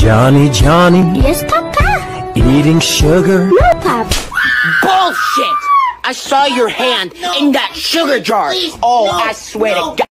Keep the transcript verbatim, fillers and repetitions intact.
Johnny, Johnny. Yes, Papa. Eating sugar. No, Papa. Bullshit! I saw your hand in that sugar jar. Oh, I swear to God.